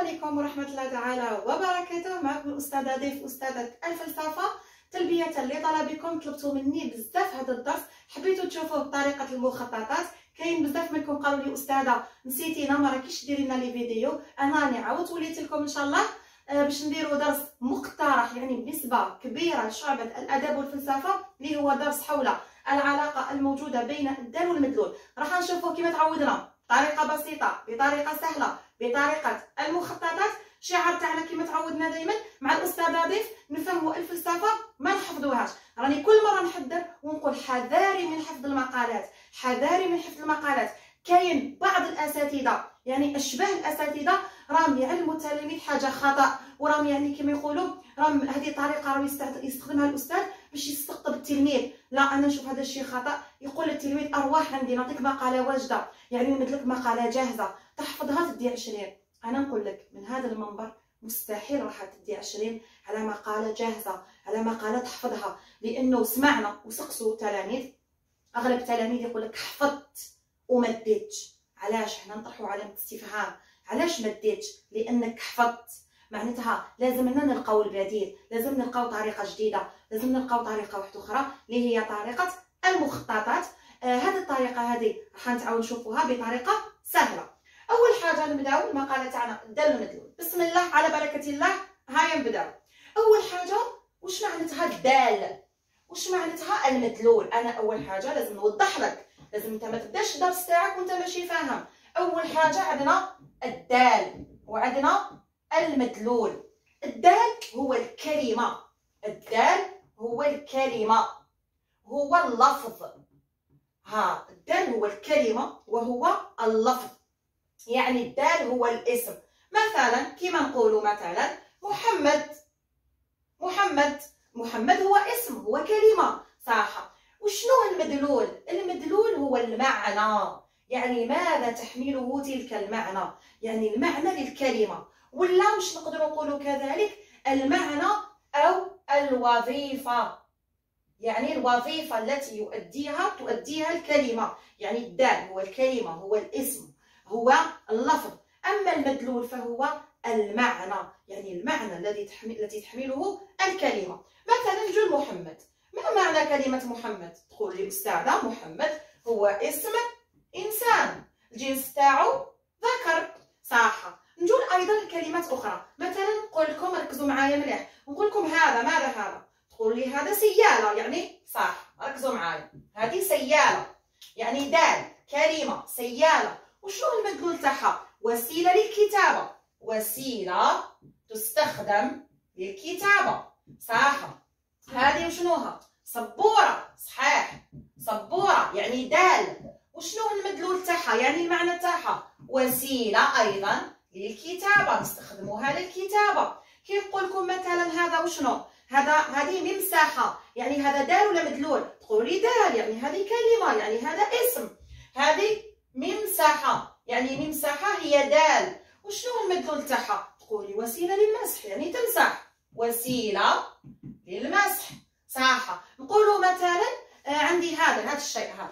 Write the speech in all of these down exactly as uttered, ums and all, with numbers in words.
عليكم ورحمة الله تعالى وبركاته. معكم الأستاذة ضيف أستاذة الفلسفة تلبية لطلبكم. طلبتوا مني بزاف هذا الدرس، حبيتوا تشوفوه بطريقة المخططات. كاين بزاف منكم قالوا لي أستاذة نسيتينا ما راكيش ديري لنا لي فيديو. أنا راني عاودت وليت لكم إن شاء الله باش نديروا درس مقترح يعني بنسبة كبيرة لشعبة الأدب والفلسفة، اللي هو درس حول العلاقة الموجودة بين الدال والمدلول. راح نشوفوا كيما تعودنا بطريقة بسيطة، بطريقة سهلة، بطريقة المخططات. الشعار تاعنا كيما تعودنا دائما مع الأستاذة ضيف نفهموا الفلسفة ما نحفظوهاش. راني كل مرة نحذر ونقول حذاري من حفظ المقالات، حذاري من حفظ المقالات. كاين بعض الأساتذة يعني أشباه الأساتذة راهم يعلموا التلاميذ حاجة خطأ، وراهم يعني كما يقولوا راهم هذه طريقة راهو يستخدمها الأستاذ باش يستقطب التلميذ. لا، أنا نشوف هذا الشيء خطأ. يقول للتلميذ أرواح عندي نعطيك مقالة واجدة، يعني نمد لك مقالة جاهزة تحفظها تدي عشرين. أنا نقول لك من هذا المنبر مستحيل راح تدي عشرين على مقالة جاهزة، على مقالة تحفظها، لأنه سمعنا وسقسوا التلاميذ. أغلب التلاميذ يقول لك حفظت وما ديتش. علاش؟ حنا نطرحوا علامة استفهام. علاش ما ديتش؟ لأنك حفظت. معناتها لازمنا نلقاو البديل، لازم نلقاو طريقة جديدة، لازم نلقاو طريقة واحدة أخرى اللي هي طريقة المخططات. آه هذه الطريقة هذه راح نتعاون نشوفوها بطريقة سهلة. أول حاجة نبداو المقالة تاعنا الدال والمدلول. بسم الله على بركة الله. هيا نبداو. أول حاجة واش معناتها الدال؟ واش معناتها المدلول؟ أنا أول حاجة لازم نوضح لك، لازم أنت ما تبداش الدرس تاعك وأنت ماشي فاهم. أول حاجة عندنا الدال وعندنا المدلول. الدال هو الكلمة، الدال هو الكلمة، هو اللفظ. ها، الدال هو الكلمة وهو اللفظ، يعني الدال هو الاسم. مثلا كيما نقولوا مثلا محمد، محمد محمد هو اسم، هو كلمة، صح. وشنو المدلول؟ المدلول هو المعنى، يعني ماذا تحمله تلك المعنى، يعني المعنى للكلمة. ولا واش نقدروا نقولوا كذلك المعنى أو الوظيفة، يعني الوظيفة التي يؤديها تؤديها الكلمة. يعني الدال هو الكلمة، هو الاسم، هو اللفظ. أما المدلول فهو المعنى، يعني المعنى الذي تحمل التي تحمله الكلمة. مثلا نجول محمد، ما معنى كلمة محمد؟ تقول لي أستاذة محمد هو اسم إنسان، الجنس تاعو ذكر، صح. نجول أيضا كلمات أخرى. مثلا نقول لكم ركزوا معايا مليح، نقول لكم هذا ماذا هذا؟ تقول لي هذا سيالة، يعني صح، ركزوا معايا، هذه سيالة، يعني دال كلمة سيالة. وشنو المدلول تاعها؟ وسيلة للكتابة، وسيلة تستخدم للكتابة، صح. هذه وشنوها؟ سبورة، صحيح، سبورة يعني دال. وشنو المدلول تاعها؟ يعني المعنى تاعها وسيلة أيضا للكتابة، نستخدموها للكتابة. كي نقول لكم مثلا هذا وشنو؟ هذا هذه ممسحة، يعني هذا دال ولا مدلول؟ تقولوا لي دال، يعني هذه كلمة، يعني هذا اسم. هذه ممسحة، يعني ممسحة هي دال. وشنو المدلول تاعها؟ تقولي وسيلة للمسح، يعني تمسح، وسيلة للمسح، صح. نقولوا مثلا آه عندي هذا هذا الشيء هذا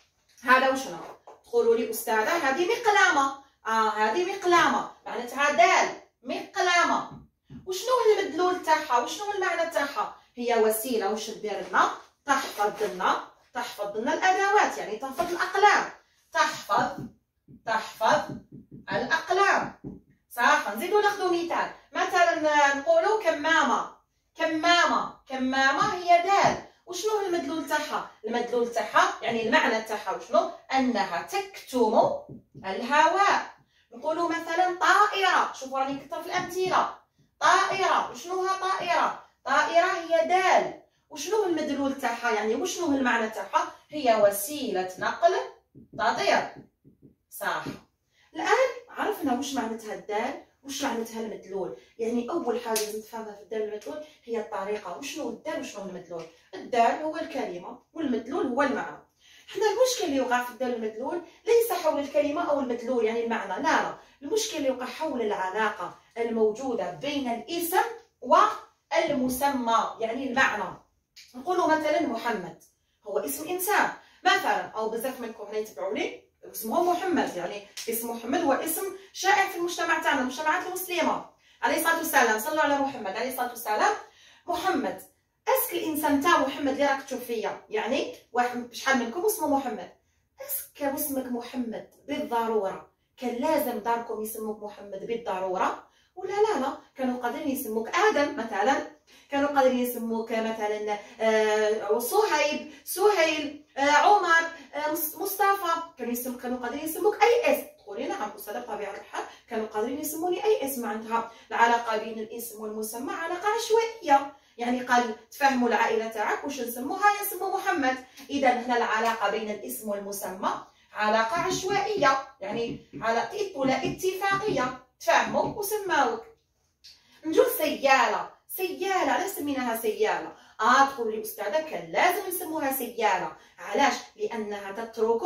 هذا وشنو؟ تقولوا لي أستاذة هذه مقلامة. اه هذه مقلامة، معناتها دال مقلامة. وشنو المدلول تاعها؟ وشنو المعنى تاعها؟ هي وسيلة واش دير لنا؟ تحفظ لنا، تحفظ لنا الأدوات، يعني تحفظ الأقلام، تحفظ تحفظ الأقلام، صح. نزيدو ناخدو مثال. مثلا نقولو كمامة، كمامة كمامة هي دال. وشنو المدلول تاعها؟ المدلول تاعها يعني المعنى تاعها وشنو؟ أنها تكتم الهواء. نقولو مثلا طائرة، شوفوا راني نكثر في الأمثلة. طائرة، وشنوها طائرة؟ طائرة هي دال. وشنو المدلول تاعها؟ يعني وشنو المعنى تاعها؟ هي وسيلة نقل تطير، صح. الآن عرفنا واش معناتها الدال، واش معناتها المدلول. يعني أول حاجة لازم تفهمها في الدال والمدلول هي الطريقة. وشنو الدال وشنو المدلول؟ الدال هو الكلمة والمدلول هو المعنى. حنا المشكل اللي يوقع في الدال والمدلول ليس حول الكلمة أو المدلول يعني المعنى، لا لا، المشكل اللي يوقع حول العلاقة الموجودة بين الاسم والمسمى، يعني المعنى. نقولوا مثلا محمد هو اسم إنسان مثلا، أو بزاف منكم هنا يتبعوني اسمه محمد، يعني اسم محمد هو اسم شائع في المجتمع تاعنا، المجتمعات المسلمه. عليه الصلاه والسلام، صلوا على محمد عليه الصلاه والسلام. محمد، اسك الانسان تاع محمد اللي راك تشوف فيا، يعني واحد شحال منكم اسمه محمد، اسك اسمك محمد بالضروره كان لازم داركم يسموك محمد بالضروره، ولا لا لا كانوا قادرين يسموك ادم مثلا، كانوا قادرين يسموك مثلا آه صهيب، سهيل، آه عمر، آه مصطفى، كانوا يسم كانوا قادرين يسموك اي اسم. تقولي نعم استاذه بطبيعه الحال كانوا قادرين يسموني اي اسم. عندها العلاقه بين الاسم والمسمى علاقه عشوائيه، يعني قال تفهموا العائله تاعك واش نسموها يسمو محمد، اذا هنا العلاقه بين الاسم والمسمى علاقه عشوائيه، يعني علاقه ولا اتفاقيه، تفهموا وسماوك. نجو سياله، سياله علاش سميناها سياله؟ اه تقول لي استاذه كان لازم نسموها سياله، علاش؟ لانها تترك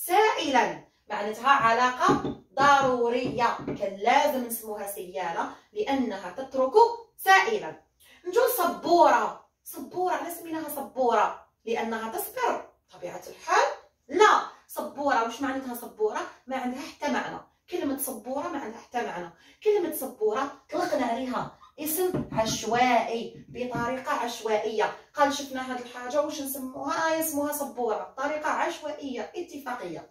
سائلا، معناتها علاقه ضروريه، كان لازم نسموها سياله لانها تترك سائلا. نجو صبوره، صبوره علاش سميناها صبوره؟ لانها تصبر، طبيعه الحال لا. صبوره واش معناتها صبوره؟ ما عندها حتى معنى، كلمه صبوره ما عندها حتى معنى، كلمه صبوره طلقنا عليها اسم عشوائي بطريقه عشوائيه، قال شفنا هذه الحاجه واش نسموها؟ آه اسمها صبوره، طريقه عشوائيه اتفاقيه.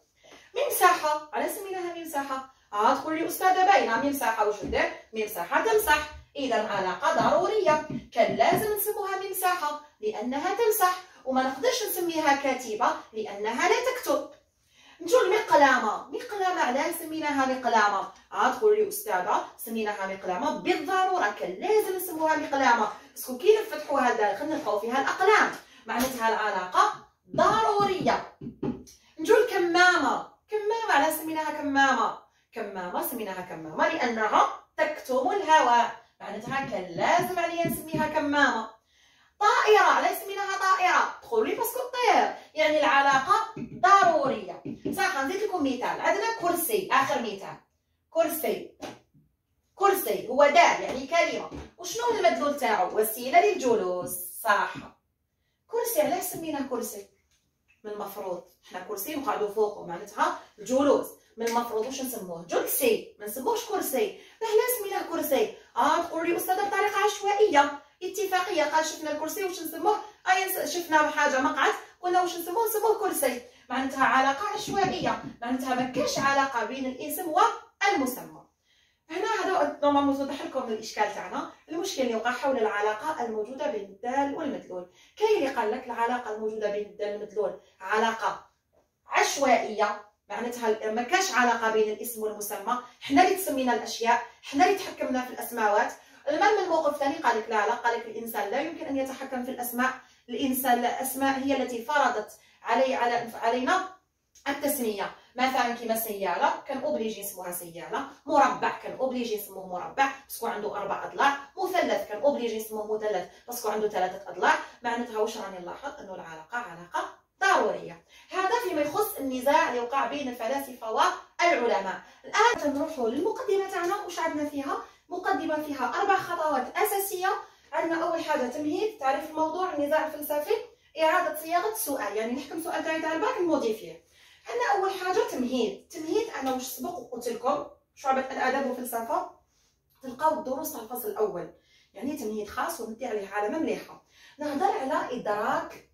ممسحه، علاش سميناها ممسحه؟ اه تقول لي استاذه باينه ممسحه واش دير؟ ممسحه تمسح، اذا علاقه ضروريه كان لازم نسموها ممسحه لانها تمسح، وما نقدرش نسميها كاتبه لانها لا تكتب. نجو المقلامه، مقلامه علاش سميناها مقلامه؟ اه تقول لي استاذه سميناها مقلامه بالضروره كان لازم نسموها مقلامه، باسكو كي نفتحوها داخل نلقاو فيها الاقلام، معناتها العلاقه ضروريه. نجو الكمامه، كمامه علاش سميناها كمامه؟ كمامه سميناها كمامه لانها تكتم الهواء، معناتها كان لازم عليا نسميها كمامه. طائره علاش سميناها طائره؟ تقول لي باسكو طير، يعني العلاقه ضروريه. صح نزيد لكم مثال، عندنا كرسي، اخر مثال كرسي، كرسي هو دال يعني كلمه، وشنو المدلول تاعو؟ وسيله للجلوس، صح. كرسي علاش سميناه كرسي؟ من المفروض حنا كرسي نقعدوا فوقه معناتها الجلوس، من المفروض واش نسموه؟ جلسي، ما نسموهش كرسي. علاش سميناه كرسي؟ اه تقول لي استاذه بطريقه عشوائيه اتفاقيه، قال شفنا الكرسي واش نسموه؟ اي شفنا حاجه مقعد قلنا واش نسموه؟ نسموه كرسي، معناتها علاقه عشوائيه، معناتها ما كاش علاقه بين الاسم والمسمى. هنا هذا نورمالمون توضح لكم الاشكال تاعنا، المشكل اللي وقع حول العلاقه الموجوده بين الدال والمدلول. كاين اللي قال لك العلاقه الموجوده بين الدال والمدلول علاقه عشوائيه، معناتها ما كاش علاقه بين الاسم والمسمى، حنا اللي تسمينا الاشياء، حنا اللي تحكمنا في الاسماوات. المهم الموقف الثاني قال لك لا لا، قال لك الانسان لا يمكن ان يتحكم في الاسماء، الانسان الاسماء هي التي فرضت علي على علينا التسميه. مثلا كيما سياره كان اوبليجي نسموها سياره، مربع كان اوبليجي نسموه مربع باسكو عنده اربع اضلاع، مثلث كان اوبليجي نسموه مثلث باسكو عنده ثلاثه اضلاع. معناتها واش راني نلاحظ انه العلاقه علاقه ضروريه. هذا فيما يخص النزاع اللي وقع بين الفلاسفه والعلماء. الان نروحوا للمقدمه تاعنا، واش عندنا فيها؟ مقدمه فيها اربع خطوات اساسيه. عندنا اول حاجه تمهيد، تعريف الموضوع، النزاع الفلسفي، اعاده صياغه السؤال، يعني نحكم سؤال تاعي تاع الباك نموديفيه. عندنا اول حاجه تمهيد، تمهيد انا واش سبق وقلت لكم شعبة الاداب والفلسفه تلقاو الدروس تاع الفصل الاول، يعني تمهيد خاص وندي عليه علامه مليحه. نهضر على ادراك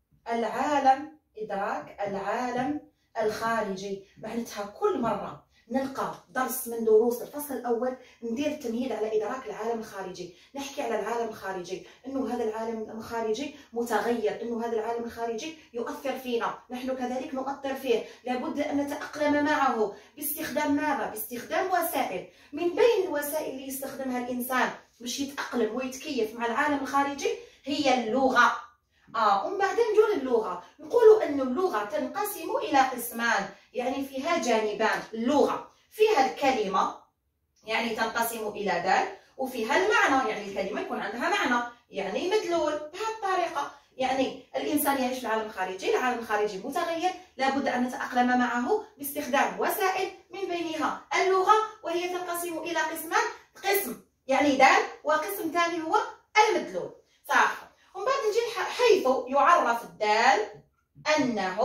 العالم، ادراك العالم الخارجي، معناتها كل مره نلقى درس من دروس الفصل الاول ندير تمهيد على ادراك العالم الخارجي، نحكي على العالم الخارجي، انه هذا العالم الخارجي متغير، انه هذا العالم الخارجي يؤثر فينا، نحن كذلك نؤثر فيه، لابد ان نتاقلم معه باستخدام ماذا؟ باستخدام وسائل. من بين الوسائل اللي يستخدمها الانسان باش يتاقلم ويتكيف مع العالم الخارجي هي اللغه. اه ومن بعد نجو للغه، نقولوا ان اللغه تنقسم الى قسمان، يعني فيها جانبان. اللغه فيها الكلمه يعني تنقسم الى دال، وفيها المعنى يعني الكلمه يكون عندها معنى يعني مدلول. بهالطريقه يعني الانسان يعيش في العالم الخارجي، العالم الخارجي متغير، لابد ان نتاقلم معه باستخدام وسائل من بينها اللغه، وهي تنقسم الى قسمان، قسم يعني دال وقسم ثاني هو المدلول، صح. ومن بعد نجي حيث يعرف الدال انه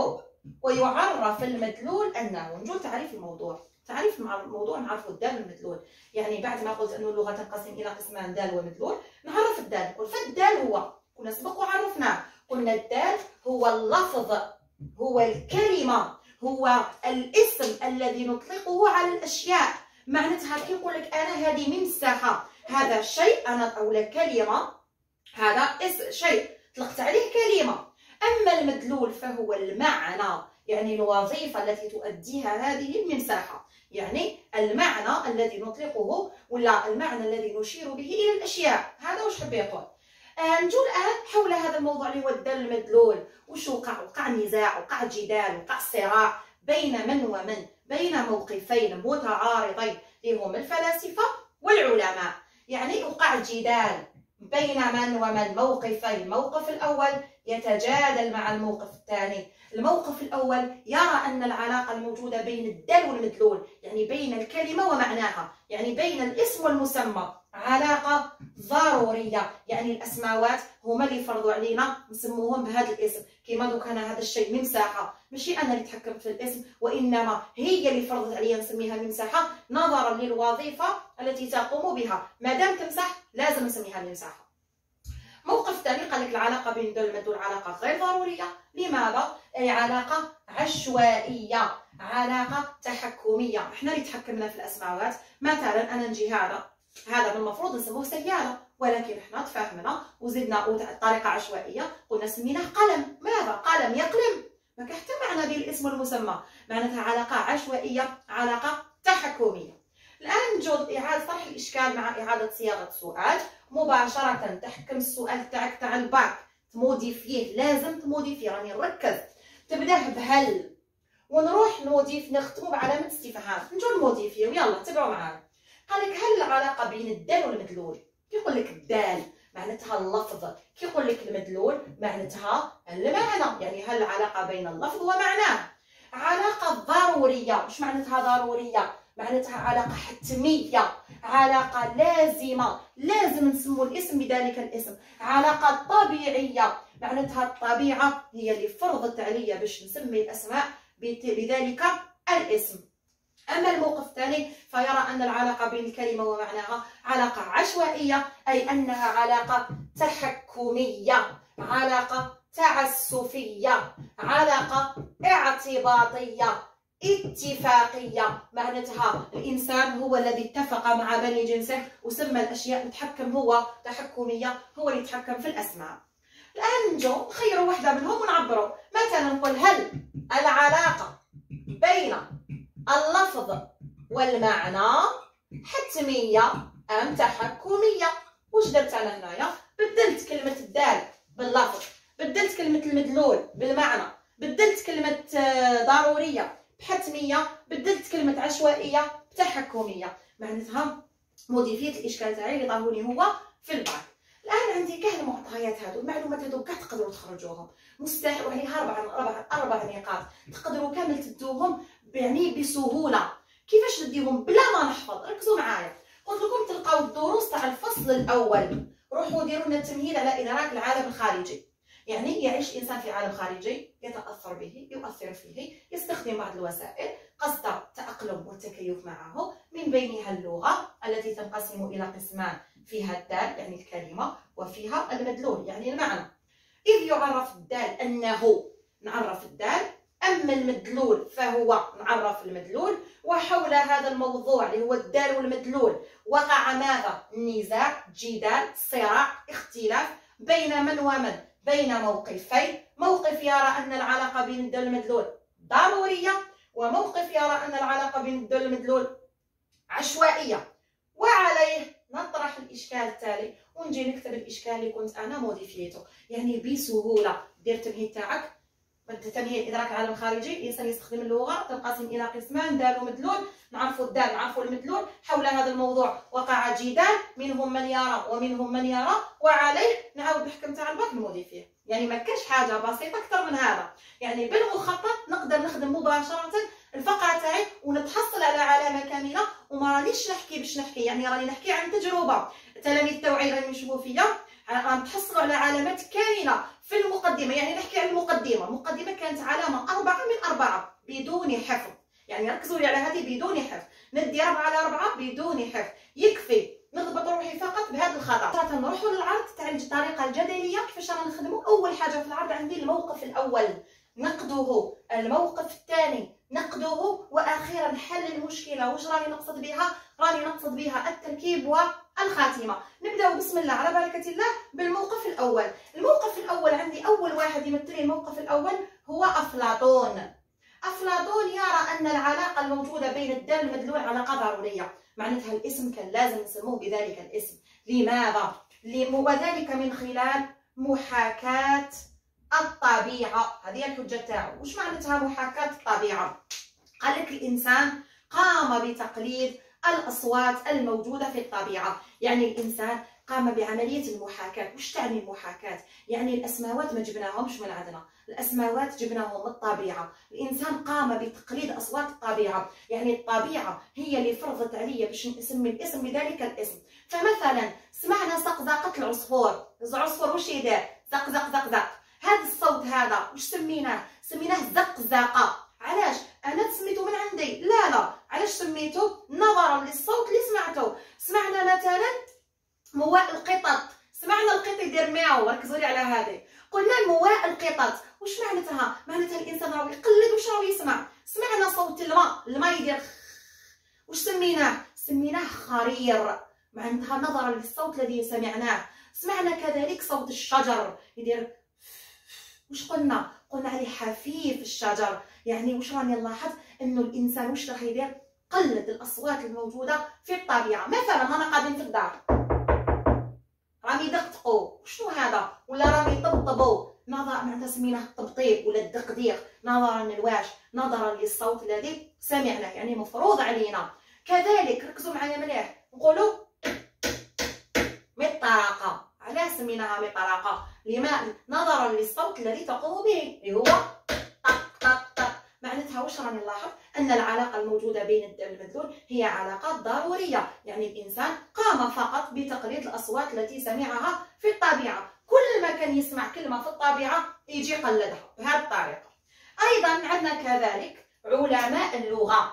ويعرف المدلول أنه. نجول تعريف الموضوع. تعريف الموضوع نعرفوا الدال والمدلول. يعني بعد ما قلت أنه اللغة تنقسم إلى قسمان دال ومدلول، نعرف الدال. نقول فالدال هو، كنا سبق وعرفناه، قلنا الدال هو اللفظ، هو الكلمة، هو الاسم الذي نطلقه على الأشياء. معناتها كي نقول لك أنا هذه ممسحة، هذا شيء أنا أو كلمة، هذا اسم شيء طلقت عليه كلمة. أما المدلول فهو المعنى، يعني الوظيفة التي تؤديها هذه الممسحة، يعني المعنى الذي نطلقه ولا المعنى الذي نشير به إلى الأشياء. هذا واش حب يقول. آه نجو الآن حول هذا الموضوع اللي هو الدال المدلول. وش وقع؟ وقع نزاع، وقع جدال، وقع صراع بين من ومن، بين موقفين متعارضين اللي هم الفلاسفة والعلماء. يعني وقع جدال بين من ومن، موقفين. الموقف الأول يتجادل مع الموقف الثاني. الموقف الأول يرى أن العلاقة الموجودة بين الدال والمدلول، يعني بين الكلمة ومعناها، يعني بين الاسم والمسمى، علاقة ضرورية. يعني الأسماوات هما اللي فرضوا علينا نسموهم بهذا الاسم. كيما دوك أنا هذا الشيء ممسحة، ماشي أنا اللي تحكمت في الاسم، وإنما هي اللي فرضت عليا نسميها ممسحة نظرا للوظيفة التي تقوم بها. ما دام تمسح لازم نسميها ممسحة. موقف ثاني قال لك العلاقة بين الدال والمدلول علاقة غير ضرورية. لماذا؟ أي علاقة عشوائية، علاقة تحكمية. احنا اللي تحكمنا في الأسماوات. مثلا أنا نجي هذا هذا من المفروض نسموه سيارة، ولكن احنا تفاهمنا وزدنا بطريقة عشوائية قلنا سميناه قلم. ماذا؟ قلم يقلم، ما كان حتى معنى بين الاسم والمسمى. معناتها علاقة عشوائية، علاقة تحكمية. الآن نجو إعادة طرح الإشكال مع إعادة صياغة السؤال مباشرة. تحكم السؤال تاعك تاع الباك، تموديفيه، لازم تموديفيه، راني نركز. تبداه بهل ونروح نوديف نختمو بعلامة استفهام. نجو نموديفيو، يلا تبعوا معايا. قال لك هل العلاقة بين الدال والمدلول؟ كيقول لك الدال معناتها اللفظ، كيقول لك المدلول معناتها المعنى. يعني هل العلاقة بين اللفظ ومعناه علاقة ضرورية. واش معناتها ضرورية؟ معناتها علاقة حتمية، علاقة لازمة، لازم نسمو الاسم بذلك الاسم. علاقة طبيعية، معناتها الطبيعة هي اللي فرضت عليا باش نسمي الأسماء بذلك الاسم. أما الموقف الثاني فيرى أن العلاقة بين الكلمة ومعناها علاقة عشوائية، أي أنها علاقة تحكمية، علاقة تعسفية، علاقة اعتباطية، اتفاقية. معناتها الإنسان هو الذي اتفق مع بني جنسه وسمى الأشياء متحكم، هو تحكمية، هو اللي يتحكم في الأسماء. الآن نجو نخيروا واحدة منهم ونعبروا. مثلا نقول هل العلاقة بين اللفظ والمعنى حتمية أم تحكمية؟ واش درت أنا هنايا؟ بدلت كلمة الدال باللفظ، بدلت كلمة المدلول بالمعنى، بدلت كلمة ضرورية بحتمية، بدلت كلمة عشوائية بتحكمية. معناتها موديفيت الإشكال تاعي اللي ظهروني هو في الباك. الآن عندي كاع المعطيات هادو، المعلومات هادو كاع تقدروا تخرجوهم، مستحيل. وعليها أربع أربع أربع نقاط تقدروا كامل تدوهم يعني بسهولة. كيفاش نديهم بلا ما نحفظ؟ ركزوا معايا. قلت لكم تلقاو الدروس تاع الفصل الأول، روحوا ديروا لنا التمهيد على إدراك العالم الخارجي. يعني يعيش الإنسان في عالم خارجي، يتأثر به، يؤثر فيه، يستخدم بعض الوسائل قصد التأقلم والتكيف معه، من بينها اللغة التي تنقسم إلى قسمان، فيها الدال يعني الكلمة، وفيها المدلول يعني المعنى. إذ يعرف الدال أنه، نعرف الدال، أما المدلول فهو نعرف المدلول. وحول هذا الموضوع اللي هو الدال والمدلول وقع ماذا؟ نزاع، جدال، صراع، اختلاف بين من ومن، بين موقفين. موقف يرى أن العلاقة بين الدال والمدلول ضرورية، وموقف يرى أن العلاقة بين الدال والمدلول عشوائية. وعليه نطرح الإشكال التالي ونجي نكتب الإشكال اللي كنت أنا موديفيته، يعني بسهولة. دير التمهيد تاعك، تمهيد إدراك العالم الخارجي. الإنسان يستخدم اللغة تنقسم إلى قسمان، دال ومدلول. نعرفوا الدال نعرفوا المدلول. حول هذا الموضوع وقع جدال، منهم من يرى ومنهم من يرى، وعليه نعاود الحكم تاع الباك نموديفيه. يعني ما كاش حاجة بسيطة أكثر من هذا. يعني بالمخطط نقدر نخدم مباشرة الفقرة تاعي ونتحصل على علامة كاملة. وما رانيش نحكي باش نحكي، يعني راني نحكي عن تجربة. تلاميذ التوعية راني يشوفوا فيا غنتحصلوا على علامات كامله في المقدمه. يعني نحكي على المقدمه، المقدمه كانت علامه أربعة من أربعة بدون حفظ، يعني ركزوا لي على هذه بدون حفظ. ندي أربعة على أربعة بدون حفظ، يكفي نضبط روحي فقط بهذا الخطا. نروحوا للعرض تاع الطريقه الجدليه. كيفاش رانا نخدموا؟ اول حاجه في العرض عندي الموقف الاول نقدوه، الموقف الثاني نقدوه، واخيرا حل المشكله. واش راني نقصد بها؟ راني نقصد بها التركيب والخاتمه. نبداو بسم الله على بركه الله بالموقف الاول. الموقف الاول عندي اول واحد يمثل الموقف الاول هو افلاطون. افلاطون يرى ان العلاقه الموجوده بين الدال المدلول علاقه ضروريه، معناتها الاسم كان لازم نسموه بذلك الاسم. لماذا؟ وذلك من خلال محاكاة الطبيعة. هذه الحجة تاعو. واش معناتها محاكاة الطبيعة؟ قال لك الإنسان قام بتقليد الأصوات الموجودة في الطبيعة، يعني الإنسان قام بعملية المحاكاة. واش تعني المحاكاة؟ يعني الأسماوات ما جبناهمش من عندنا، الأسماوات جبناهم من الطبيعة. الإنسان قام بتقليد أصوات الطبيعة، يعني الطبيعة هي اللي فرضت عليا باش نسمي الاسم بذلك الاسم. فمثلا سمعنا زقزقة العصفور، العصفور واش يدير؟ زق زق زق زق. هذا الصوت هذا واش سميناه؟ سميناه زقزقة. علاش؟ أنا سميته من عندي؟ لا لا، علاش سميته؟ نظرا للصوت اللي سمعته. سمعنا مثلا مواء القطط، سمعنا القط يدير مياو، ركزوا لي على هذه. قلنا مواء القطط، واش معناتها؟ معناتها الانسان راهو يقلد واش راهو يسمع. سمعنا صوت الماء، الماء يدير واش سميناه؟ سميناه خرير، معناتها نظرا للصوت الذي سمعناه. سمعنا كذلك صوت الشجر يدير واش قلنا؟ قلنا عليه حفيف الشجر. يعني واش راني نلاحظ انه الانسان واش راح يدير؟ قلد الاصوات الموجوده في الطبيعه. مثلا انا قاعدين في الدار راهم يدقدقوا، شنو هذا؟ ولا راهم يطبطبوا، نظرا معناتها سميناه الطبطيب ولا الدقديق، نظرا للواش، نظرا للصوت الذي سمعناه، يعني مفروض علينا. كذلك ركزوا معايا مليح، نقولوا مطرقه. علاش سميناها مطرقه؟ لما نظرا للصوت الذي تقوم به اللي هو طق طق طق. معناتها واش راني نلاحظ؟ ان العلاقه الموجوده بين الدال المدلول هي علاقه ضروريه، يعني الانسان قام فقط بتقليد الاصوات التي سمعها في الطبيعه. كل ما كان يسمع كلمه في الطبيعه يجي يقلدها بهذه الطريقه. ايضا عندنا كذلك علماء اللغه.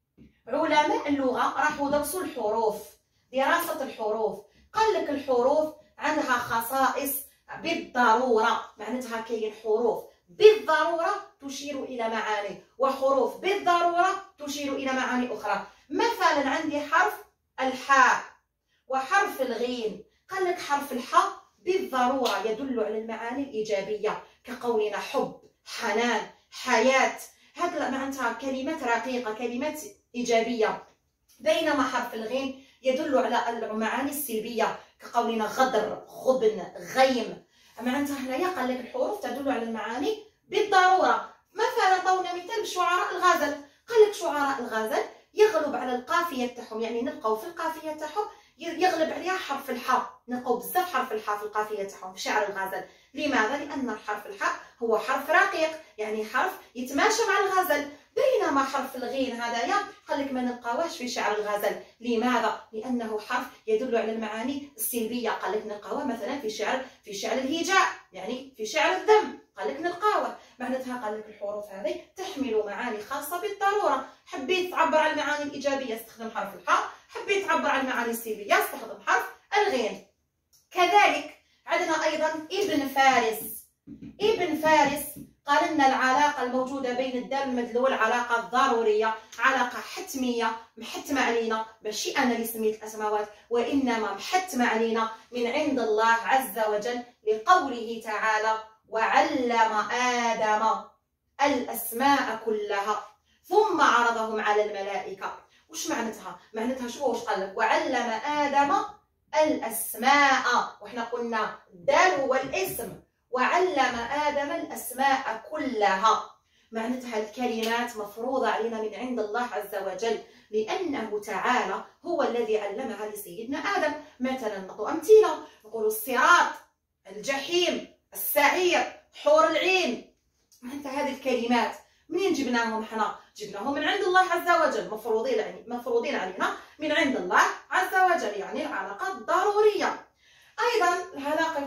علماء اللغه راحوا درسوا الحروف، دراسه الحروف. قال لك الحروف عندها خصائص بالضروره، معناتها كاين حروف بالضروره تشير الى معاني، وحروف بالضروره تشير الى معاني اخرى. مثلا عندي حرف الحاء وحرف الغين. قال لك حرف الحاء بالضروره يدل على المعاني الايجابيه، كقولنا حب، حنان، حياه. هذا معناتها كلمات رقيقه، كلمات ايجابيه. بينما حرف الغين يدل على المعاني السلبيه، كقولنا غدر، خبن، غيم. معناتها هنايا قال لك الحروف تدل على المعاني بالضروره. مثلا طونا مثال بشعراء الغزل. قال لك شعراء الغزل يغلب على القافيه تاعهم، يعني نلقاو في القافيه تاعهم يغلب عليها حرف الحاء، نلقاو بزاف حرف الحاء في القافيه تاعهم في شعر الغزل. لماذا؟ لان حرف الحاء هو حرف رقيق، يعني حرف يتماشى مع الغزل. بينما حرف الغين هذايا قال لك ما نلقاوهش في شعر الغزل. لماذا؟ لانه حرف يدل على المعاني السلبيه. قال لك نلقاوه مثلا في شعر في شعر الهجاء، يعني في شعر الذم، قال لك نلقاوه. معناتها قال لك الحروف هذه تحمل معاني خاصه بالضروره. حبيت تعبر عن المعاني الايجابيه استخدم حرف الحاء، حبيت تعبر عن المعاني السلبيه استخدم حرف الغين. كذلك عندنا ايضا ابن فارس. ابن فارس قال ان العلاقه الموجوده بين الدال المدلول علاقه ضروريه، علاقه حتميه، محتمه علينا، ماشي انا اللي سميت الاسماوات، وانما محتمه علينا من عند الله عز وجل، لقوله تعالى وعلم ادم الاسماء كلها ثم عرضهم على الملائكه. واش معناتها؟ معناتها شو واش قال لك؟ وعلم ادم الاسماء، وحنا قلنا الدال هو الاسم، وعلم آدم الأسماء كلها. معناتها الكلمات مفروضة علينا من عند الله عز وجل، لأنه تعالى هو الذي علمها لسيدنا آدم. مثلا نعطوا أمثلة، نقولوا الصراط، الجحيم، السعير، حور العين. معناتها هذه الكلمات منين جبناهم حنا؟ جبناهم من عند الله عز وجل، مفروضين يعني مفروضين علينا من عند الله عز وجل، يعني العلاقة الضرورية. أيضا العلاقة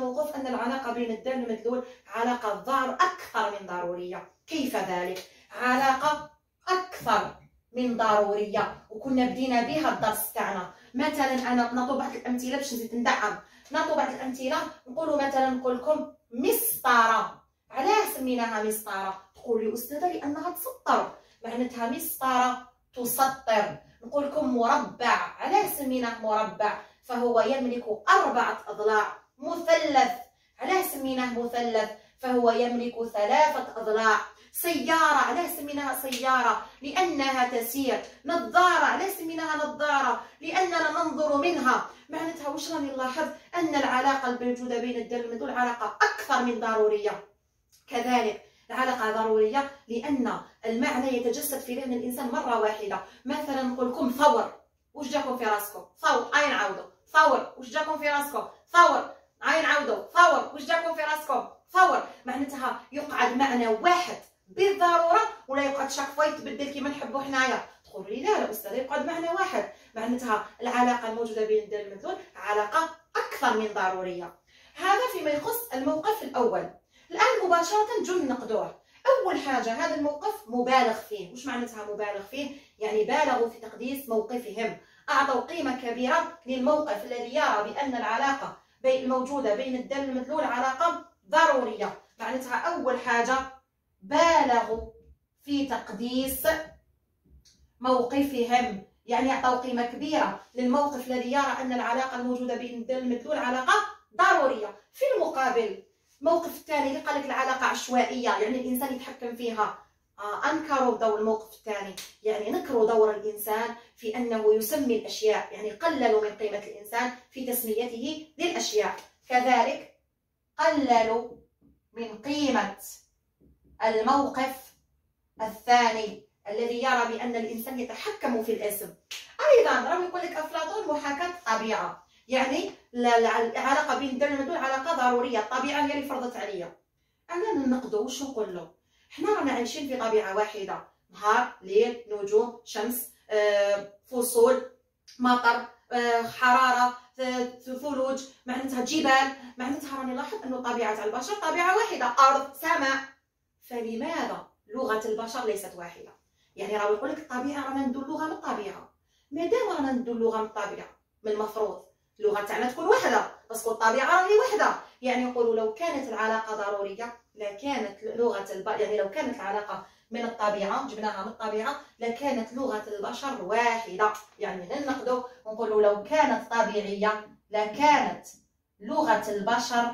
الوقوف أن العلاقة بين الدال والمدلول علاقة ضار أكثر من ضرورية. كيف ذلك؟ علاقة أكثر من ضرورية، وكنا بدينا بها الدرس تاعنا. مثلا أنا نعطو بعض الأمثلة باش نزيد ندعم. نعطو بعض الأمثلة، نقولوا مثلا نقول لكم مسطرة. علاه سميناها مسطرة؟ تقول لي أستاذة لأنها تسطر، معناتها مسطرة تسطر. نقول لكم مربع. علاه سميناه مربع؟ فهو يملك أربعة أضلاع. مثلث. علاه سميناه مثلث؟ فهو يملك ثلاثة أضلاع. سيارة. علاه سميناها سيارة؟ لأنها تسير. نظارة. علاه سميناها نظارة؟ لأننا ننظر منها. معناتها واش راني نلاحظ؟ أن العلاقة الموجودة بين الدال والمدلول علاقة أكثر من ضرورية. كذلك العلاقة ضرورية لأن المعنى يتجسد في ذهن الإنسان مرة واحدة. مثلا نقول لكم ثور، واش جاكم في راسكم؟ ثور. عين عاودوا. ثور. واش جاكم في راسكم؟ ثور. عين عاودوا. ثور. واش جاكم في راسكم؟ ثور. معناتها يقعد معنى واحد بالضروره، ولا يقعد شاك فوا يتبدل كيما نحبوا حنايا. تقولوا لي لا لا استاذ يقعد معنى واحد. معناتها العلاقه الموجوده بين الدال والمدلول علاقه اكثر من ضروريه. هذا فيما يخص الموقف الاول. الان مباشره نجو ننقدوه. اول حاجه هذا الموقف مبالغ فيه. واش معناتها مبالغ فيه؟ يعني بالغوا في تقديس موقفهم، اعطوا قيمه كبيره للموقف الذي يرى بان العلاقه بين الموجوده بين الدال والمدلول علاقه ضروريه. معناتها اول حاجه بالغوا في تقديس موقفهم، يعني اعطوا قيمه كبيره للموقف الذي يرى ان العلاقه الموجوده بين الدال والمدلول علاقه ضروريه. في المقابل الموقف الثاني اللي قال لك العلاقه عشوائيه، يعني الانسان يتحكم فيها، آه انكروا دور الموقف الثاني، يعني نكروا دور الانسان في انه يسمي الاشياء، يعني قللوا من قيمه الانسان في تسميته للاشياء. كذلك قللوا من قيمه الموقف الثاني الذي يرى بان الانسان يتحكم في الاسم. ايضا راه يقول لك افلاطون محاكاه الطبيعه، يعني العلاقه بين الدال والمدلول علاقه ضروريه، الطبيعه هي اللي فرضت عليا. انا ننقدو واش نقول له؟ حنا رانا عايشين في طبيعه واحده، نهار ليل نجوم شمس آه، فصول مطر آه، حراره ثلوج، معناتها جبال، معناتها راني لاحظ انه طبيعه البشر طبيعه واحده، ارض سماء. فلماذا لغه البشر ليست واحده؟ يعني راه يقول لك الطبيعه رانا ندو اللغه من الطبيعه. مادام رانا ندو اللغه من الطبيعه، من المفروض اللغه تاعنا تكون وحده، باسكو الطبيعه راهي وحده. يعني يقولوا لو كانت العلاقه ضروريه لكانت لغه الب... يعني لو كانت العلاقه من الطبيعه، جبناها من الطبيعه، لكانت لغه البشر واحده. يعني ننقدوا ونقولوا لو كانت طبيعيه لكانت لغه البشر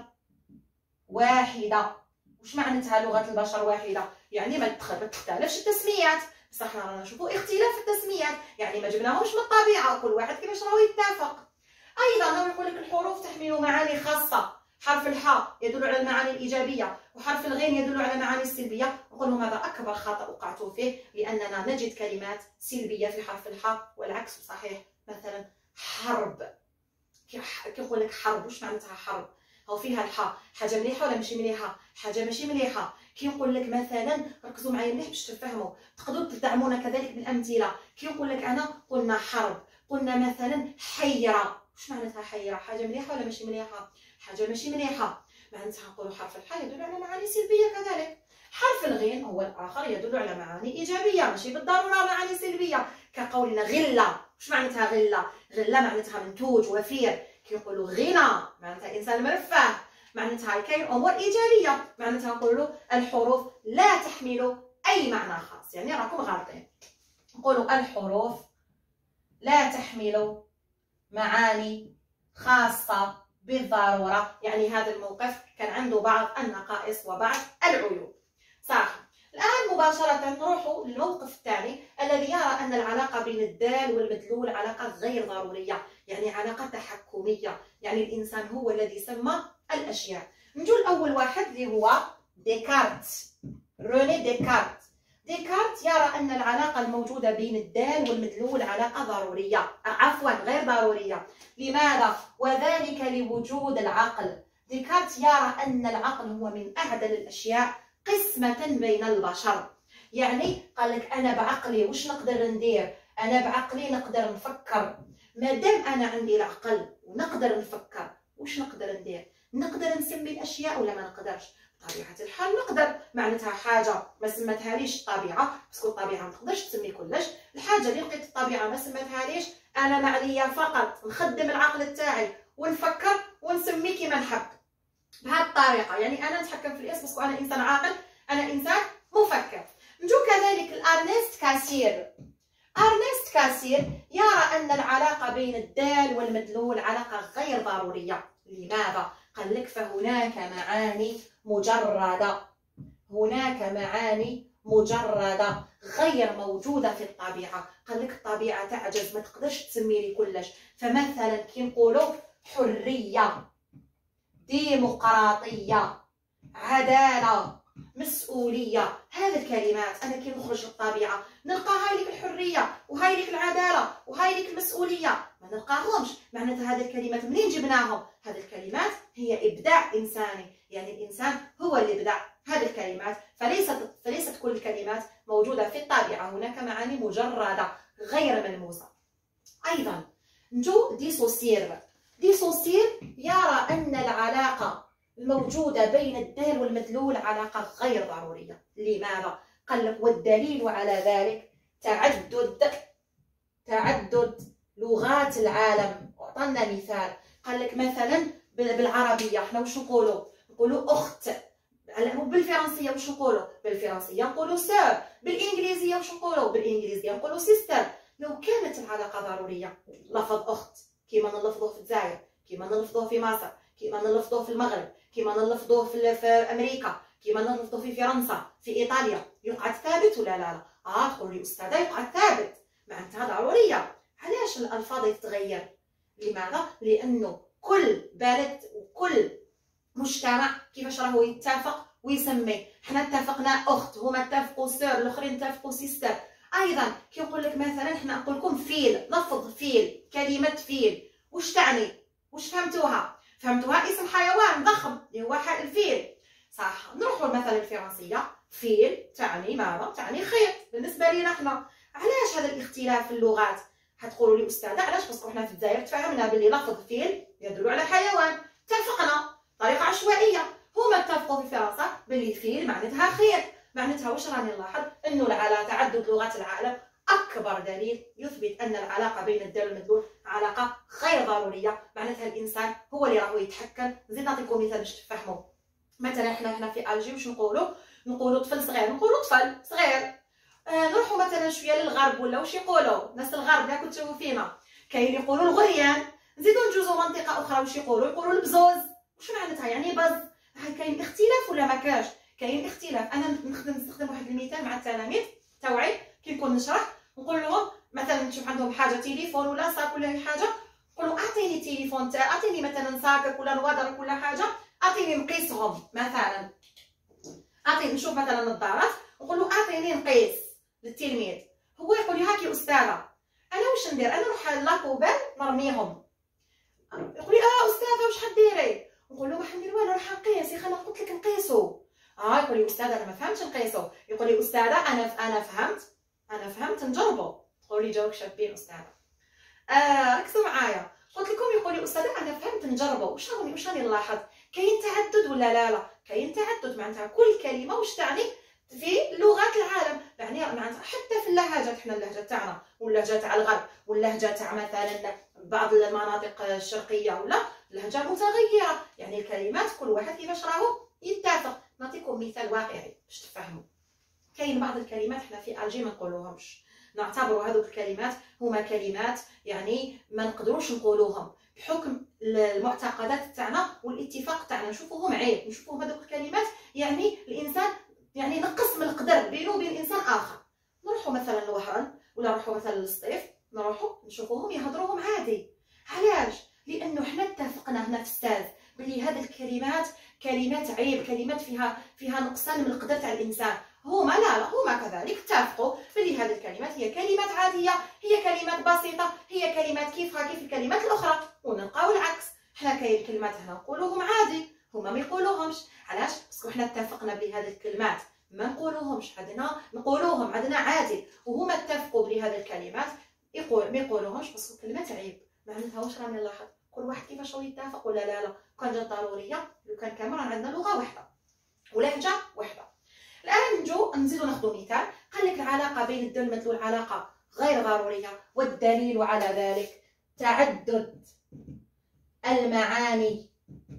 واحده. واش معناتها لغه البشر واحده؟ يعني ما تختلفش التسميات، بصح رانا نشوفوا اختلاف في التسميات، يعني ما جبناهمش من الطبيعه، كل واحد كيفاش راهو يتفق. ايضا يقول لك الحروف تحمل معاني خاصه. حرف الحاء يدل على المعاني الايجابيه، وحرف الغين يدل على المعاني السلبيه. نقول لهم هذا اكبر خطا وقعتوا فيه، لاننا نجد كلمات سلبيه في حرف الحاء والعكس صحيح. مثلا حرب، كيقول لك حرب، واش معناتها حرب؟ هاو فيها الحاء، حاجه مليحه ولا ماشي مليحه؟ حاجه ماشي مليحه. كي نقول لك مثلا، ركزوا معايا مليح باش تفهموا، تقدروا تدعمونا كذلك بالامثله. كي نقول لك انا قلنا حرب، قلنا مثلا حيره، واش معناتها حيره؟ حاجه مليحه ولا ماشي مليحه؟ حاجه ماشي مليحه. معناتها نقولوا حرف الحاء يدل على معاني سلبيه. كذلك حرف الغين هو الاخر يدل على معاني ايجابيه، ماشي بالضروره معاني سلبيه، كقولنا غله. واش معناتها غله؟ غله معناتها منتوج وفير. كي يقولوا غنى معناتها انسان مرفه، معناتها كاين امور ايجابيه. معناتها نقولوا الحروف لا تحمل اي معنى خاص، يعني راكم غالطين. نقولوا الحروف لا تحمل معاني خاصه بالضروره، يعني هذا الموقف كان عنده بعض النقائص وبعض العيوب. صح. الان مباشره نروحوا للموقف الثاني الذي يرى ان العلاقه بين الدال والمدلول علاقه غير ضروريه، يعني علاقه تحكميه، يعني الانسان هو الذي سمى الاشياء. نجو الاول واحد اللي هو ديكارت، روني ديكارت. ديكارت يرى ان العلاقه الموجوده بين الدال والمدلول علاقه ضروريه، عفوا غير ضروريه. لماذا؟ وذلك لوجود العقل. ديكارت يرى ان العقل هو من اعدل الاشياء قسمه بين البشر. يعني قال لك انا بعقلي واش نقدر ندير؟ انا بعقلي نقدر نفكر. ما دام انا عندي العقل ونقدر نفكر، واش نقدر ندير؟ نقدر نسمي الاشياء ولا ما نقدرش؟ بطبيعه الحال نقدر. معناتها حاجه ما سمتهاليش الطبيعه، باسكو الطبيعه ما تقدرش تسمي كلش. الحاجه اللي لقيت الطبيعه ما سمتهاليش، انا معنيه فقط نخدم العقل تاعي ونفكر ونسمي كيما نحب بهذه الطريقه. يعني انا نتحكم في الاسم باسكو انا انسان عاقل، انا انسان مفكر. نجو كذلك الارنست كاسير. ارنست كاسير يرى ان العلاقه بين الدال والمدلول علاقه غير ضروريه. لماذا؟ قال لك فهناك معاني مجرده، هناك معاني مجرده غير موجوده في الطبيعه. قال لك الطبيعه تعجز، ما تقدرش تسمي لي كلش. فمثلا كي نقولوا حريه، ديمقراطيه، عداله، مسؤوليه، هذه الكلمات انا كي نخرج للطبيعه نلقى هاي لك الحريه وهاي لك العداله وهاي لك المسؤوليه، ما نلقاهمش. معناتها هذه الكلمات منين جبناهم؟ هذه الكلمات هي ابداع انساني، يعني الانسان هو اللي ابدع هذه الكلمات. فليست فليست كل الكلمات موجوده في الطبيعه، هناك معاني مجرده غير ملموسه. ايضا نجو ديسوسير. ديسوسير يرى ان العلاقه الموجودة بين الدال والمدلول علاقة غير ضرورية. لماذا؟ قال لك والدليل على ذلك تعدد تعدد لغات العالم. وعطانا مثال، قال لك مثلا بالعربية احنا واش نقولوا؟ نقولوا اخت. بالفرنسية واش نقولوا؟ بالفرنسية نقولوا سور. بالانجليزية واش نقولوا؟ بالانجليزية نقولوا سيستر. لو كانت العلاقة ضرورية، لفظ اخت كيما نلفظوه في الجزائر، كيما نلفظوه في مصر، كيما نلفظوه في المغرب، كيما نلفظوه في, في امريكا، كيما نلفظوه في فرنسا، في ايطاليا، يقعد ثابت ولا لا لا؟ اه تقول لي استاذه يقعد ثابت، معناتها ضروريه. علاش الالفاظ تتغير؟ لماذا؟ لانه كل بلد وكل مجتمع كيفاش راهو يتفق ويسمي. حنا اتفقنا اخت، هما اتفقوا سور، الاخرين اتفقوا سيستر. ايضا كي نقول لك مثلا حنا نقول لكم فيل، لفظ فيل، كلمه فيل واش تعني؟ واش فهمتوها؟ فهمتوها اسم حيوان ضخم اللي هو الفيل، صح؟ نروحوا مثلا الفرنسيه، فيل تعني ماذا؟ تعني خيط بالنسبه لينا حنا. علاش هذا الاختلاف في اللغات؟ حتقولوا لي استاذه علاش؟ باسكو حنا في الجزائر تفاهمنا باللي لفظ فيل يدل على حيوان، اتفقنا طريقه عشوائيه. هما اتفقوا في فرنسا باللي فيل معناتها خيط. معناتها واش راني نلاحظ؟ انه على تعدد لغات العالم اكبر دليل يثبت ان العلاقه بين الدال والمدلول علاقه غير ضروريه. معناتها الانسان هو اللي راهو يتحكم. نزيد نعطيكم مثال باش تفهموا. مثلا حنا هنا في الجي واش نقولوا؟ نقولوا طفل صغير، نقولوا طفل صغير. آه نروحوا مثلا شويه للغرب ولا واش يقولوا؟ ناس الغرب ياك تشوفوا فينا كاين يقولوا الغريان. نزيدوا نجوزوا منطقه اخرى واش يقولوا؟ يقولوا البزوز. واش معناتها؟ يعني بز. كاين اختلاف ولا ما كاش؟ كاين اختلاف. انا نخدم نستخدم واحد المثال مع التلاميذ توعي كي نكون نشرح، نقول لهم مثلا نشوف عندهم حاجه تليفون ولا صاك ولا اي حاجه، نقول لهم اعطيني التليفون تاعك، اعطيني مثلا صاكك ولا نوادرك ولا حاجه، اعطيني نقيسهم. مثلا اعطيني نشوف مثلا نظارات، نقول له اعطيني نقيس للتلميذ. هو يقول لي هاك يا استاذه. انا واش ندير؟ انا نروح لاكوبان نرميهم. يقول لي اه استاذه واش حديري؟ نقول له ما حندير والو، راح نقيس. يا اخي انا قلت لك نقيسو. اه يقول لي استاذه انا ما فهمتش نقيسو. يقول لي استاذه انا انا فهمت انا فهمت نجربو. تقول لي جاوك شابين استاذه. آه ركزوا معايا. قلت لكم يقول لي استاذه انا فهمت نجربو. واش راني واش راني نلاحظ؟ كاين تعدد ولا لا لا؟ كاين تعدد. معناتها كل كلمه واش تعني في لغات العالم. يعني معناتها حتى في اللهجات، حنا اللهجه تاعنا واللهجه تاع الغرب واللهجه تاع مثلا بعض المناطق الشرقيه ولا لهجه متغيره. يعني الكلمات كل واحد كيفاش راهو يتفق. نعطيكم مثال واقعي باش تفهموا. كاين بعض الكلمات حنا في الجي ما نقولوهمش، نعتبروا هذوك الكلمات هما كلمات يعني ما نقدروش نقولوهم بحكم المعتقدات تاعنا والاتفاق تاعنا، نشوفوهم عيب، نشوفوهم هذوك الكلمات يعني الانسان يعني نقص من القدر بينه وبين انسان اخر. نروحوا مثلا لوهران ولا نروحوا مثلا للصيف، نروحوا نشوفوهم يهضروهم عادي. علاش؟ لانه حنا اتفقنا هنا في الستاذ بلي هذه الكلمات كلمات عيب، كلمات فيها فيها نقصان من القدر تاع الانسان. هما لا لا هما كذلك اتفقوا بلي هذه الكلمات هي كلمات عاديه، هي كلمات بسيطه، هي كلمات كيفها كيف الكلمات الاخرى. ونلقاو العكس، حنا كاين كلمات هنا نقولوهم عادي هما ما يقولوهمش. علاش؟ باسكو حنا اتفقنا بلي هذه الكلمات ما نقولوهمش، عندنا نقولوهم عندنا عادي، وهما اتفقوا بلي هذه الكلمات يقول ما يقولوهمش باسكو كلمات عيب. معناتها واش راني نلاحظ؟ كل واحد كيفاش هو يتفق ولا لا لا. كان جات ضروريه لو كان كامل عندنا لغه واحده ولهجه واحده. الان نجو نزيدو ناخذ مثال. قال لك العلاقه بين الدال المدلول علاقه غير ضروريه، والدليل على ذلك تعدد المعاني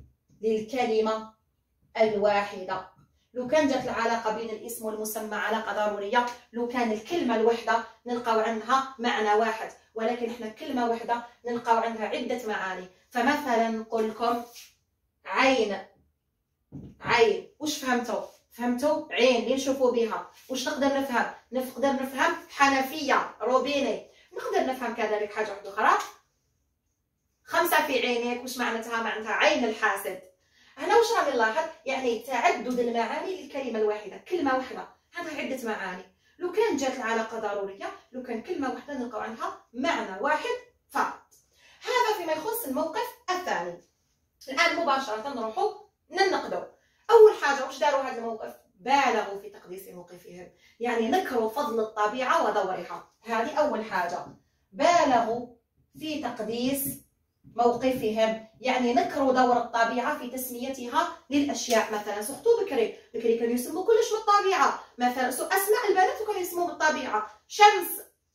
للكلمه الواحده. لو كان جات العلاقه بين الاسم والمسمى علاقه ضروريه، لو كان الكلمه الوحده نلقاو عندها معنى واحد، ولكن احنا كلمه واحده نلقاو عندها عده معاني. فمثلا نقول لكم عين. عين واش فهمتوا؟ فهمتوا عين اللي نشوفوا بها. واش نقدر نفهم؟ نقدر نفهم حنفيه، روبيني. نقدر نفهم كذلك حاجه واحده اخرى، خمسه في عينيك. واش معناتها؟ معناتها عين الحاسد. هنا واش راني نلاحظ؟ يعني تعدد المعاني للكلمه الواحده. كلمه واحده عندها عده معاني. لو كان جات العلاقه ضروريه، لو كان كلمه واحده نلقاو عندها معنى واحد فقط. هذا فيما يخص الموقف الثاني. الان مباشره نروحوا ننقدوا. اول حاجه واش داروا هذا الموقف؟ بالغوا في تقديس موقفهم، يعني نكروا فضل الطبيعه ودورها. هذه اول حاجه، بالغوا في تقديس موقفهم، يعني نكروا دور الطبيعه في تسميتها للاشياء. مثلا سورتو بكري بكري كانوا يسموا كلش بالطبيعه. مثلا اسماء البنات كانوا يسموا بالطبيعه، شمس،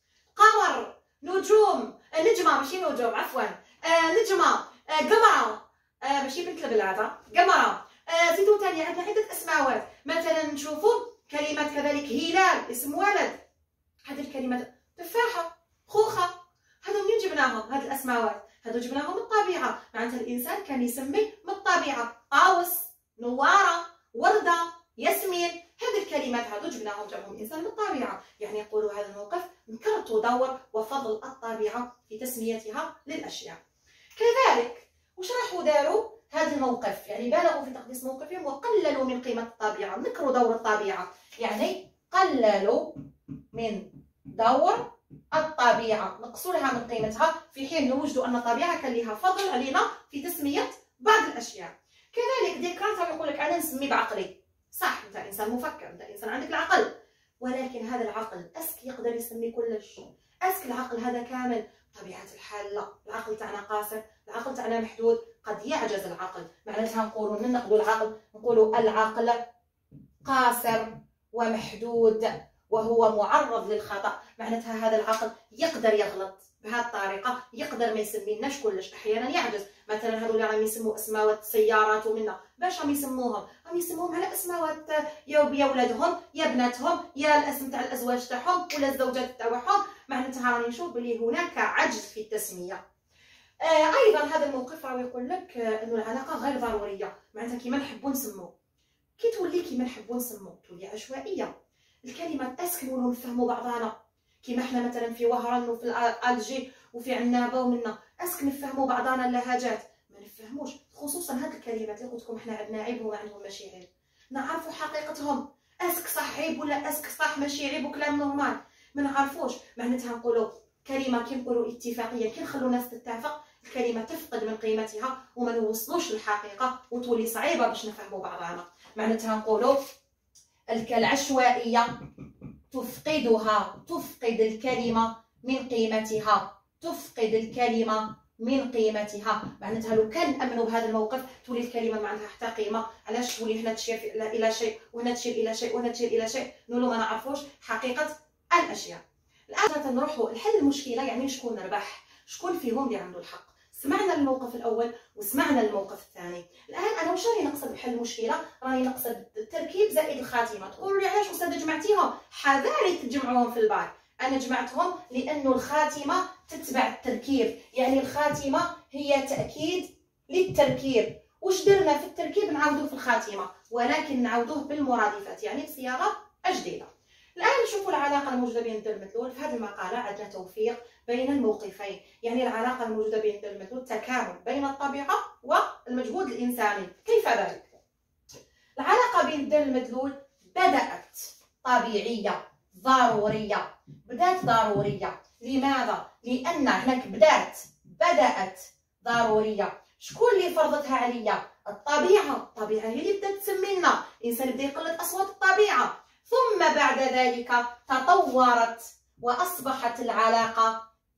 قمر، نجوم، نجمه ماشي نجوم عفوا، آه نجمه، آه قمره، آه ماشي بنت البلاد، قمره. آه زيدو ثاني عندنا عده اسماوات. مثلا نشوفوا كلمات كذلك هلال اسم ولد. هذه الكلمات تفاحه، خوخه، هذو منين جبناهم؟ هذه الاسماوات هذو جبناهم من الطبيعه. معناتها الانسان كان يسمي من الطبيعه. طاوس، نواره، ورده، ياسمين. هذه الكلمات هذو جبناهم جابهم الانسان من الطبيعه. يعني يقولوا هذا الموقف نكرتوا دور وفضل الطبيعه في تسميتها للاشياء. كذلك واش راحوا داروا هذا الموقف؟ يعني بالغوا في تقديس موقفهم وقللوا من قيمه الطبيعه. نكروا دور الطبيعه، يعني قللوا من دور الطبيعه، نقصوا لها من قيمتها، في حين نوجدوا ان الطبيعه كان لها فضل علينا في تسميه بعض الاشياء. كذلك ديكارت يقول لك انا نسمي بعقلي. صح، انت انسان مفكر، انت انسان عندك العقل، ولكن هذا العقل اسك يقدر يسمي كلش؟ اسك العقل هذا كامل؟ بطبيعه الحال لا. العقل تاعنا قاصر، العقل تاعنا محدود، قد يعجز العقل. معناتها نقولوا ننقدوا العقل، نقولوا العقل قاصر ومحدود وهو معرض للخطأ. معناتها هذا العقل يقدر يغلط بهذه الطريقه، يقدر ما يسميناش كلش، احيانا يعجز. مثلا هذو اللي راهم يسموا اسماوات السيارات ومنا، باش راهم يسموهم؟ راهم يسموهم على اسماوات يا ولادهم يا بناتهم يا الاسم تاع الازواج تاعهم ولا الزوجات تاعهم. معناتها راني نشوف بلي هناك عجز في التسميه. آه ايضا هذا الموقف راه يقول لك آه انه العلاقه غير ضروريه. معناتها كيما نحبوا نسموا، كي تولي كيما نحبوا نسموا تولي عشوائيه. الكلمات اسك نولوا نفهموا بعضانا، كيما احنا مثلا في وهران وفي الجي وفي عنابه ومنا، اسك نفهموا بعضانا اللهجات؟ ما نفهموش. خصوصا هاد الكلمات اللي قلت لكم احنا عندنا عيب وما عندهم ماشي عيب، نعرفوا حقيقتهم. اسك صح عيب ولا اسك صح ماشي عيب وكلام نورمال ما نعرفوش. معناتها نقولوا كلمه كي نقولوا اتفاقيا، كي نخلوا الناس تتفق الكلمه تفقد من قيمتها وما نوصلوش للحقيقه وتولي صعيبه باش نفهموا بعضنا. معناتها نقولوا العشوائيه تفقدها، تفقد الكلمه من قيمتها، تفقد الكلمه من قيمتها. معناتها لو كان نامنوا بهذا الموقف تولي الكلمه ما عندها حتى قيمه. علاش؟ تولي هنا تشير الى شيء وهنا تشير الى شيء وهنا تشير الى شيء، نولو ما نعرفوش حقيقه الاشياء. الان نروحوا لحل المشكله، يعني شكون ربح، شكون فيهم اللي عنده الحق. سمعنا الموقف الاول وسمعنا الموقف الثاني. الان انا واش راني نقصد بحل المشكله؟ راني نقصد التركيب زائد الخاتمه. تقولوا لي علاش استاذه جمعتيهم؟ حذاري تجمعوهم في البعض. انا جمعتهم لانه الخاتمه تتبع التركيب، يعني الخاتمه هي تاكيد للتركيب. واش درنا في التركيب نعاودوه في الخاتمه، ولكن نعاودوه بالمرادفات، يعني بصياغه جديده. الان نشوفوا العلاقه الموجوده بين الدال المدلول. في هذه المقاله عندنا توفيق بين الموقفين، يعني العلاقه الموجوده بين الدال المدلول تكامل بين الطبيعه والمجهود الانساني. كيف ذلك؟ العلاقه بين الدال المدلول بدات طبيعيه ضروريه، بدات ضروريه. لماذا؟ لان هناك بدات بدات ضروريه. شكون اللي فرضتها عليا؟ الطبيعه. الطبيعه هي اللي بدات تسمي لنا، الانسان بدا يقلد اصوات الطبيعه، ثم بعد ذلك تطورت واصبحت العلاقه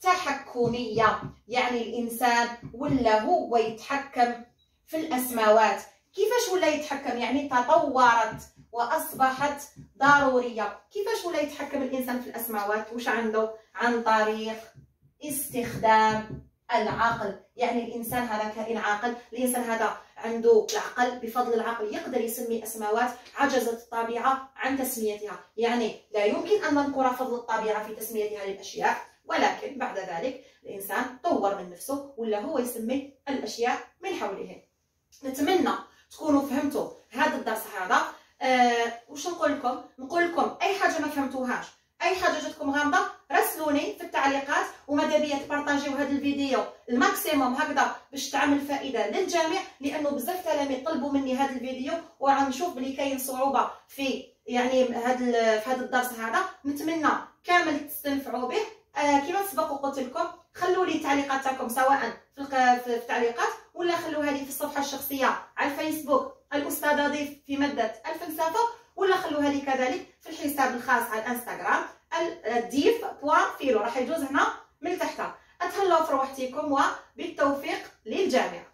تحكمية، يعني الإنسان ولا هو يتحكم في الأسماوات. كيفاش ولا يتحكم؟ يعني تطورت وأصبحت ضرورية. كيفاش ولا يتحكم الإنسان في الأسماوات؟ وش عنده؟ عن طريق استخدام العقل. يعني الإنسان هذا كائن عاقل، الإنسان هذا عنده العقل، بفضل العقل يقدر يسمي أسماوات عجزت الطبيعة عن تسميتها. يعني لا يمكن أن ننكر فضل الطبيعة في تسميتها للأشياء، ولكن بعد ذلك الإنسان طور من نفسه ولا هو يسمي الأشياء من حوله. نتمنى تكونوا فهمتوا هذا الدرس هذا. آه وش نقول لكم؟ نقول لكم أي حاجة ما فهمتوهاش، أي حاجة جاتكم غامضة، راسلوني في التعليقات، وماذا بيا تبارطاجيو هذا الفيديو الماكسيموم هكذا باش تعمل فائدة للجميع، لأنه بزاف تلاميذ طلبوا مني هذا الفيديو، وراه نشوف بلي كاين صعوبة في يعني هذا في هذا الدرس هذا. نتمنى كامل تستنفعوا به. آه كما سبق وقلت لكم، خلوا لي تعليقاتكم سواء في في التعليقات ولا خلوها لي في الصفحة الشخصية على الفيسبوك الأستاذة ضيف في مادة الفلسفة، ولا خلوها لي كذلك في الحساب الخاص على الانستغرام الديف بوان فيلو، راح يجوز هنا من تحت. اتهلاو في روحتكم وبالتوفيق للجميع.